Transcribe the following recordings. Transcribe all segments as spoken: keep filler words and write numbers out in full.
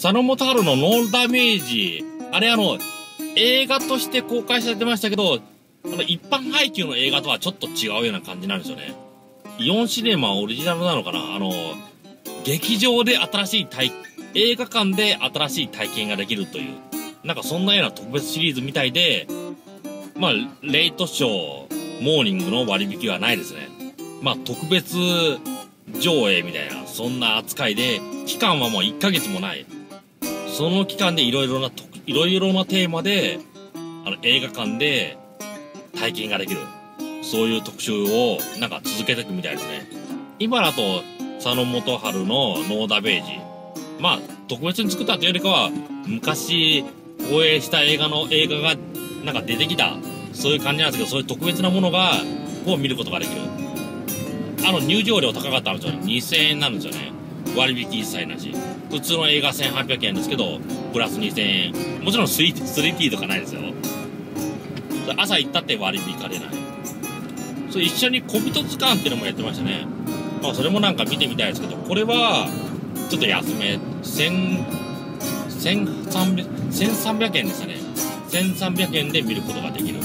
佐野元春のノーダメージ、あれあの、映画として公開されてましたけど、あの一般配給の映画とはちょっと違うような感じなんですよね。イオンシネマオリジナルなのかな、あの、劇場で新しい体、映画館で新しい体験ができるという、なんかそんなような特別シリーズみたいで、まあ、レイトショー、モーニングの割引はないですね。まあ、特別上映みたいな、そんな扱いで、期間はもういっかげつもない。その期間でいろいろな、いろいろなテーマで、あの、映画館で体験ができる。そういう特集を、なんか続けていくみたいですね。今だと、佐野元春のノーダメージ。まあ、特別に作ったというよりかは、昔、放映した映画の、映画が、なんか出てきた、そういう感じなんですけど、そういう特別なものが、を見ることができる。あの、入場料高かったんですよね。にせんえんなんですよね。割引一切なし。普通の映画せんはっぴゃくえんですけど、プラスにせんえん。もちろん スリーティー とかないですよ。朝行ったって割引かれない。それ一緒に小人図鑑っていうのもやってましたね。まあそれもなんか見てみたいですけど、これは、ちょっと安め。千、千三百、千三百円でしたね。せんさんびゃくえんで見ることができる。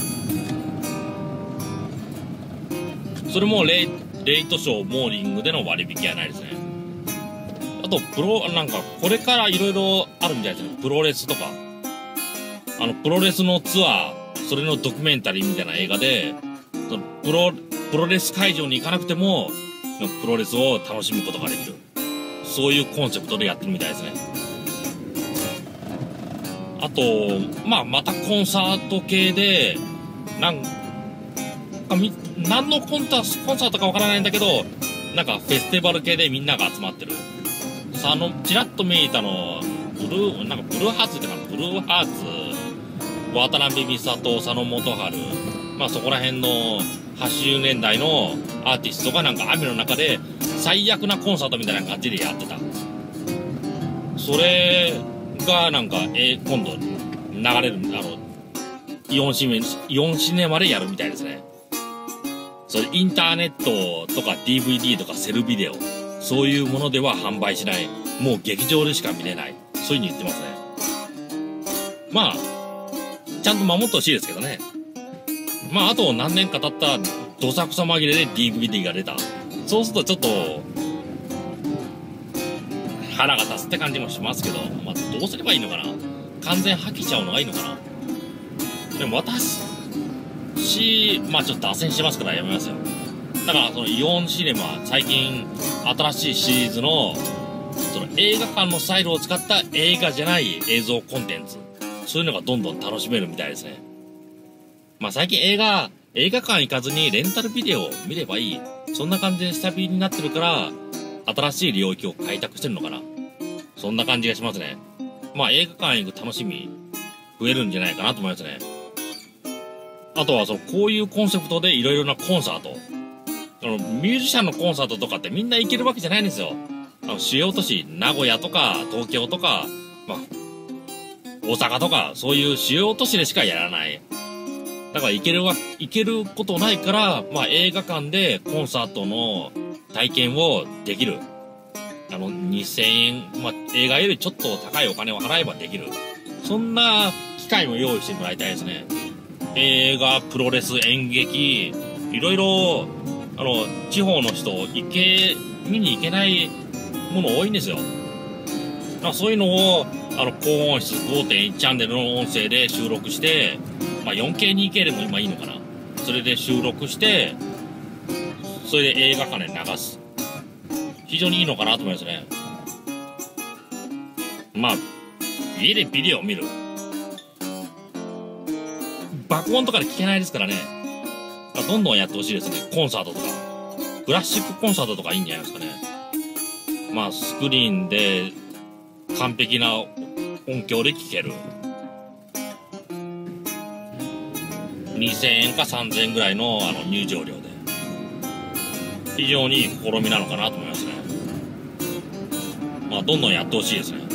それもレイ、レイトショーモーニングでの割引はないですね。あと、プロ、なんか、これからいろいろあるみたいですね。プロレスとか。あの、プロレスのツアー、それのドキュメンタリーみたいな映画で、そのプロ、プロレス会場に行かなくても、プロレスを楽しむことができる。そういうコンセプトでやってるみたいですね。あと、まあ、またコンサート系で、なんか、み、何のコンタ、コンサートかわからないんだけど、なんかフェスティバル系でみんなが集まってる。さあの、ちらっと見えたの、ブルー、なんかブルーハーツってかな、ブルーハーツ、渡辺美里、佐野元春、まあそこら辺のはちじゅうねんだいのアーティストがなんか雨の中で最悪なコンサートみたいな感じでやってた。それがなんか、えー、今度流れる、あの、イオンシネ、イオンシネマでやるみたいですね。それインターネットとか ディーブイディー とかセルビデオ、そういうものでは販売しない。もう劇場でしか見れない。そういう風に言ってますね。まあ、ちゃんと守ってほしいですけどね。まあ、あと何年か経ったどさくさ紛れで ディーブイディー が出た。そうするとちょっと、腹が立つって感じもしますけど、まあ、どうすればいいのかな。完全破棄しちゃうのがいいのかな。でも私、し、まあちょっと脱線してますからやめますよ。だからそのイオンシネマ、最近新しいシリーズの、その映画館のスタイルを使った映画じゃない映像コンテンツ。そういうのがどんどん楽しめるみたいですね。まあ最近映画、映画館行かずにレンタルビデオを見ればいい。そんな感じで下火になってるから、新しい領域を開拓してるのかな。そんな感じがしますね。まあ映画館行く楽しみ、増えるんじゃないかなと思いますね。あとはその、こういうコンセプトでいろいろなコンサート。あの、ミュージシャンのコンサートとかってみんな行けるわけじゃないんですよ。あの、主要都市、名古屋とか、東京とか、まあ、大阪とか、そういう主要都市でしかやらない。だから行けるわ、行けることないから、まあ映画館でコンサートの体験をできる。あの、にせんえん、まあ映画よりちょっと高いお金を払えばできる。そんな機会も用意してもらいたいですね。映画、プロレス、演劇、いろいろ、あの、地方の人、行け、見に行けないもの多いんですよ。だからそういうのを、あの、高音質 ごてんいち チャンネルの音声で収録して、まあ よんケー、にケー でも今いいのかな。それで収録して、それで映画館で流す。非常にいいのかなと思いますね。まあ、家でビデオを見る。爆音とかで聞けないですからね。どんどんやってほしいですね。コンサートとか。クラシックコンサートとかいいんじゃないですかね。まあ、スクリーンで完璧な音響で聴ける。にせんえんかさんぜんえんぐらいのあの入場料で。非常にいい試みなのかなと思いますね。まあ、どんどんやってほしいですね。